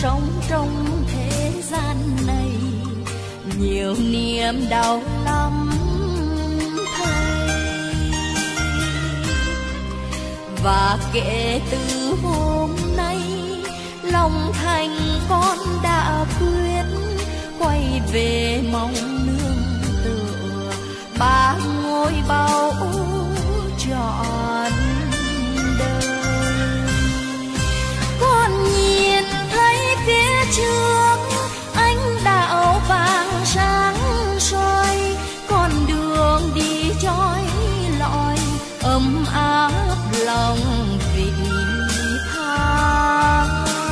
sống trong thế gian này, nhiều niềm đau lắm thầy. Và kể từ hôm nay, lòng thành con đã quyết quay về mong nương tựa ba ngôi báu trọn đời. Con nhìn thấy phía trước ánh đạo vàng sáng soi, con đường đi chói lọi ấm áp lòng vị tha.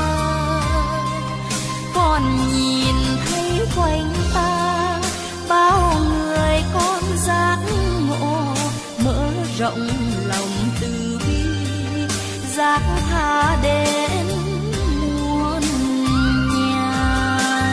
Con nhìn thấy quanh ta bao người con giác ngộ, mở rộng lòng từ bi giác tha đến muôn nhà.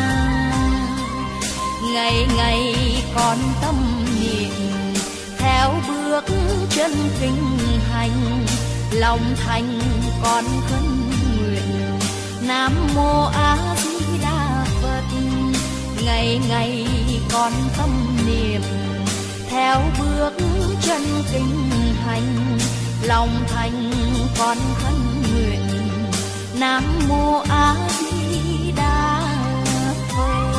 Ngày ngày con tâm niệm theo bước chân kinh hành, lòng thành con khấn nguyện Nam Mô A Di Đà Phật. Ngày ngày con tâm niệm theo bước chân kinh hành, lòng thành con khấn nguyện Nam Mô A Di Đà Phật.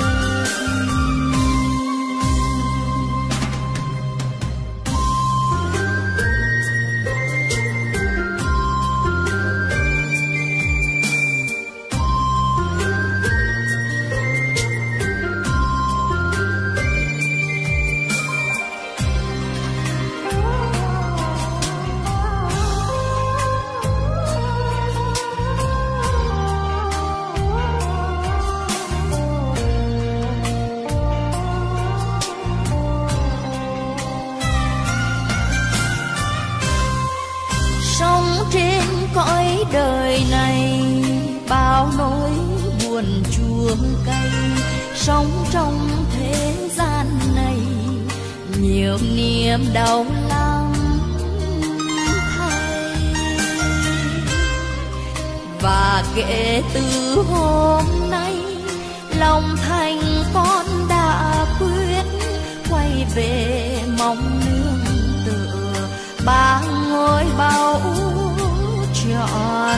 Cõi đời này bao nỗi buồn chua cay, sống trong thế gian này nhiều niềm đau lắm thầy. Và kể từ hôm nay, lòng thành con đã quyết quay về mong nương tựa ba ngôi báu trọn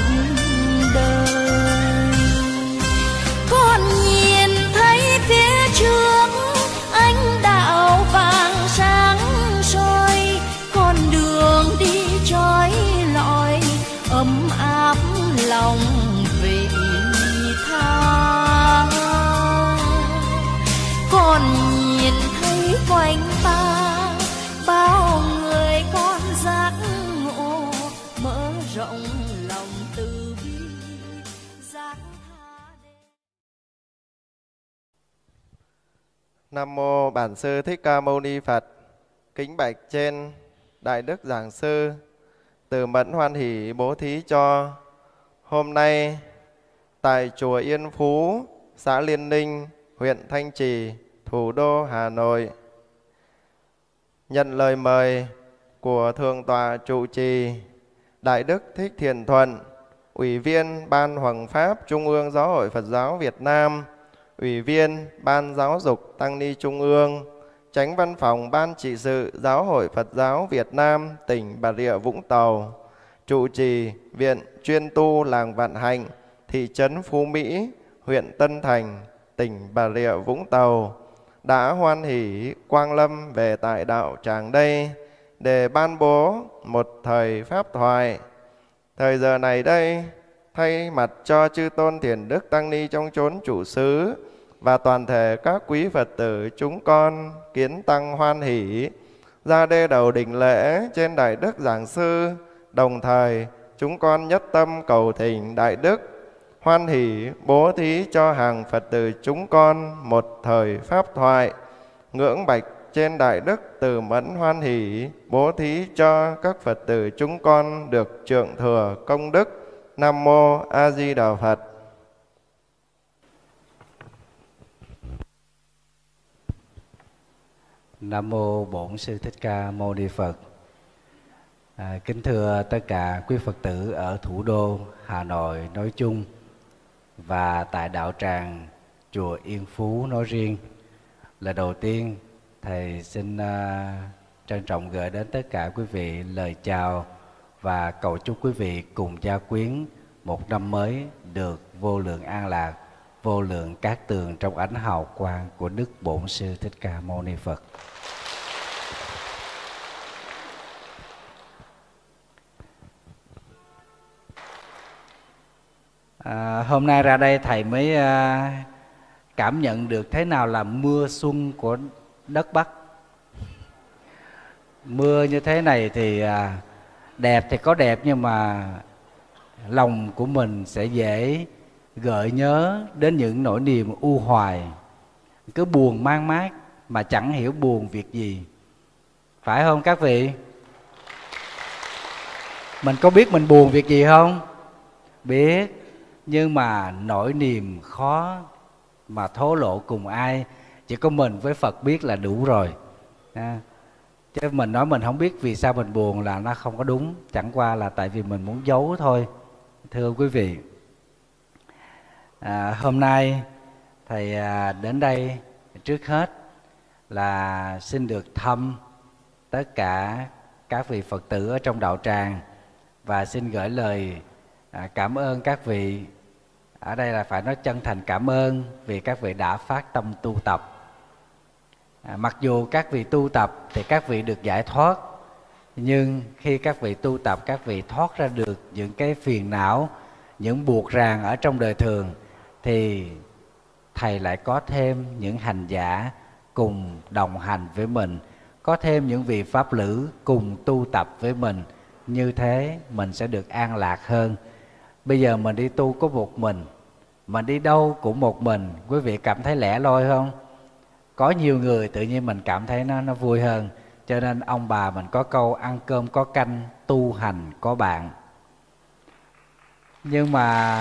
đời. Con nhìn thấy phía trước ánh đạo vàng sáng soi, con đường đi chói lọi ấm áp lòng vị tha. Con nhìn thấy quanh ta bao người con giác ngộ, mở rộng lòng từ bi giác tha. Nam mô Bản sư Thích Ca Mâu Ni Phật. Kính bạch trên Đại đức giảng sư, từ mẫn hoan hỷ bố thí cho hôm nay tại chùa Yên Phú, xã Liên Ninh, huyện Thanh Trì, thủ đô Hà Nội, nhận lời mời của Thượng tọa trụ trì Đại đức Thích Thiện Thuận, Ủy viên Ban Hoằng Pháp Trung ương Giáo hội Phật giáo Việt Nam, Ủy viên Ban Giáo dục Tăng ni Trung ương, Chánh Văn phòng Ban Trị sự Giáo hội Phật giáo Việt Nam tỉnh Bà Rịa Vũng Tàu, trụ trì Viện Chuyên tu Làng Vạn Hạnh, thị trấn Phú Mỹ, huyện Tân Thành, tỉnh Bà Rịa Vũng Tàu, đã hoan hỷ quang lâm về tại đạo tràng đây để ban bố một thời pháp thoại. Thời giờ này đây, thay mặt cho chư tôn thiền đức tăng ni trong chốn chủ xứ và toàn thể các quý Phật tử chúng con kiến tăng hoan hỷ ra đê đầu đỉnh lễ trên Đại đức giảng sư, đồng thời chúng con nhất tâm cầu thỉnh Đại đức hoan hỷ bố thí cho hàng Phật tử chúng con một thời pháp thoại, ngưỡng bạch trên Đại đức từ mẫn hoan hỷ bố thí cho các Phật tử chúng con được trượng thừa công đức. Nam mô A Di Đà Phật. Nam mô Bổn Sư Thích Ca Mâu Ni Phật. Kính thưa tất cả quý Phật tử ở thủ đô Hà Nội nói chung và tại đạo tràng chùa Yên Phú nói riêng. Lời đầu tiên, thầy xin trân trọng gửi đến tất cả quý vị lời chào và cầu chúc quý vị cùng gia quyến một năm mới được vô lượng an lạc, vô lượng cát tường trong ánh hào quang của Đức Bổn Sư Thích Ca Mâu Ni Phật. Hôm nay ra đây thầy mới cảm nhận được thế nào là mưa xuân của đất Bắc. Mưa như thế này thì đẹp thì có đẹp, nhưng mà lòng của mình sẽ dễ gợi nhớ đến những nỗi niềm u hoài, cứ buồn man mác mà chẳng hiểu buồn việc gì. Phải không các vị? Mình có biết mình buồn việc gì không? Biết. Nhưng mà nỗi niềm khó mà thổ lộ cùng ai, chỉ có mình với Phật biết là đủ rồi. Chứ mình nói mình không biết vì sao mình buồn là nó không có đúng. Chẳng qua là tại vì mình muốn giấu thôi. Thưa quý vị, hôm nay thầy đến đây trước hết là xin được thăm tất cả các vị Phật tử ở trong đạo tràng, và xin gửi lời cảm ơn các vị. Ở đây là phải nói chân thành cảm ơn vì các vị đã phát tâm tu tập. Mặc dù các vị tu tập thì các vị được giải thoát, nhưng khi các vị tu tập, các vị thoát ra được những cái phiền não, những buộc ràng ở trong đời thường, thì thầy lại có thêm những hành giả cùng đồng hành với mình, có thêm những vị pháp lữ cùng tu tập với mình. Như thế mình sẽ được an lạc hơn. Bây giờ mình đi tu có một mình đi đâu cũng một mình. Quý vị cảm thấy lẻ loi không? Có nhiều người tự nhiên mình cảm thấy nó vui hơn. Cho nên ông bà mình có câu ăn cơm có canh, tu hành có bạn. Nhưng mà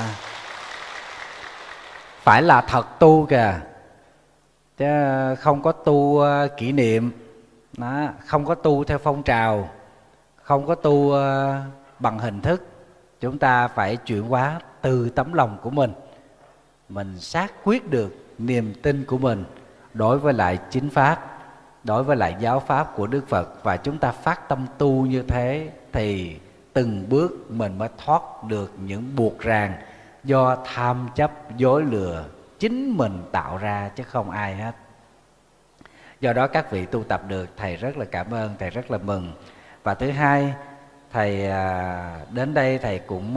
phải là thật tu kìa, chứ không có tu kỷ niệm đó, không có tu theo phong trào, không có tu bằng hình thức. Chúng ta phải chuyển hóa từ tấm lòng của mình xác quyết được niềm tin của mình đối với lại chính pháp, đối với lại giáo pháp của Đức Phật, và chúng ta phát tâm tu như thế thì từng bước mình mới thoát được những buộc ràng do tham chấp dối lừa chính mình tạo ra, chứ không ai hết. Do đó các vị tu tập được, thầy rất là cảm ơn, thầy rất là mừng. Và thứ hai, thầy đến đây thầy cũng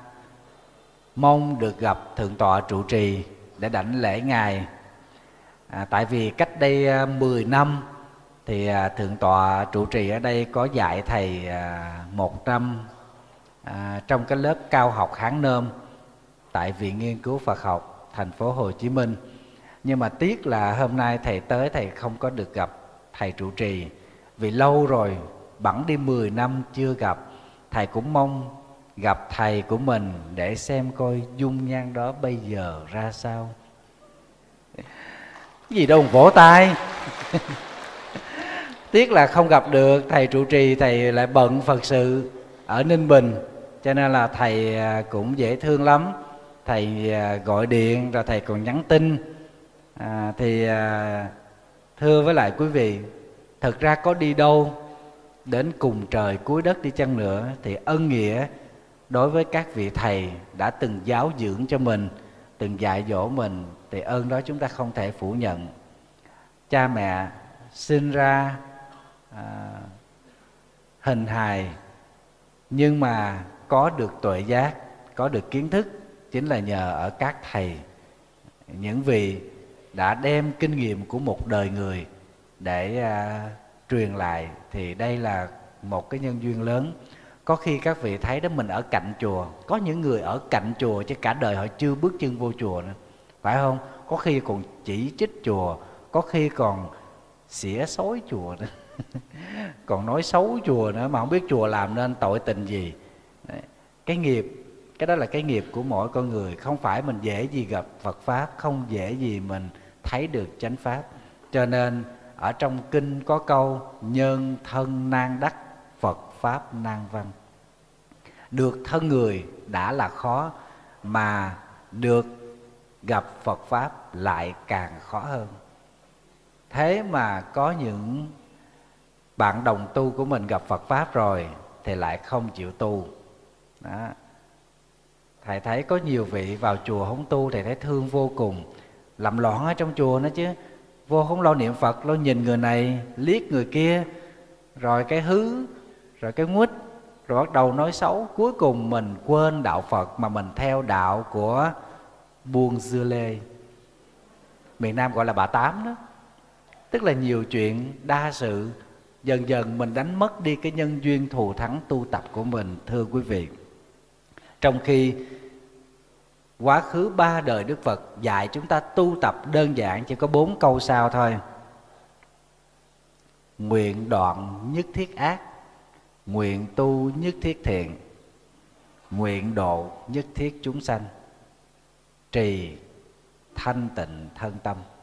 mong được gặp Thượng tọa trụ trì để đảnh lễ Ngài. Tại vì cách đây 10 năm thì Thượng tọa trụ trì ở đây có dạy thầy một năm trong cái lớp cao học Hán Nôm tại Viện Nghiên cứu Phật học thành phố Hồ Chí Minh. Nhưng mà tiếc là hôm nay thầy tới, thầy không có được gặp thầy trụ trì, vì lâu rồi, bẵng đi 10 năm chưa gặp. Thầy cũng mong gặp thầy của mình để xem coi dung nhan đó bây giờ ra sao. Cái gì đâu vỗ tay. Tiếc là không gặp được thầy trụ trì, thầy lại bận Phật sự ở Ninh Bình, cho nên là thầy cũng dễ thương lắm. Thầy gọi điện rồi thầy còn nhắn tin. Thưa với lại quý vị, thật ra có đi đâu đến cùng trời cuối đất đi chăng nữa thì ân nghĩa đối với các vị thầy đã từng giáo dưỡng cho mình, từng dạy dỗ mình, thì ơn đó chúng ta không thể phủ nhận. Cha mẹ sinh ra hình hài, nhưng mà có được tuệ giác, có được kiến thức chính là nhờ ở các thầy, những vị đã đem kinh nghiệm của một đời người để truyền lại. Thì đây là một cái nhân duyên lớn. Có khi các vị thấy đó, mình ở cạnh chùa, có những người ở cạnh chùa chứ cả đời họ chưa bước chân vô chùa nữa, phải không? Có khi còn chỉ trích chùa, có khi còn xỉa xối chùa nữa còn nói xấu chùa nữa, mà không biết chùa làm nên tội tình gì. Đấy. Cái nghiệp, cái đó là cái nghiệp của mỗi con người. Không phải mình dễ gì gặp Phật Pháp, không dễ gì mình thấy được chánh Pháp. Cho nên ở trong kinh có câu nhân thân nan đắc, Phật Pháp nan văn. Được thân người đã là khó, mà được gặp Phật Pháp lại càng khó hơn. Thế mà có những bạn đồng tu của mình gặp Phật Pháp rồi thì lại không chịu tu. Đó. Thầy thấy có nhiều vị vào chùa không tu, thầy thấy thương vô cùng. Làm loạn ở trong chùa nữa chứ. Vô không lo niệm Phật, lo nhìn người này, liếc người kia, rồi cái hứ, rồi cái nguýt, rồi bắt đầu nói xấu. Cuối cùng mình quên đạo Phật mà mình theo đạo của Buông Dưa Lê, miền Nam gọi là bà Tám đó. Tức là nhiều chuyện đa sự, dần dần mình đánh mất đi cái nhân duyên thù thắng tu tập của mình, thưa quý vị. Trong khi quá khứ 3 đời Đức Phật dạy chúng ta tu tập đơn giản chỉ có 4 câu sau thôi: nguyện đoạn nhất thiết ác, nguyện tu nhất thiết thiện, nguyện độ nhất thiết chúng sanh, trì thanh tịnh thân tâm.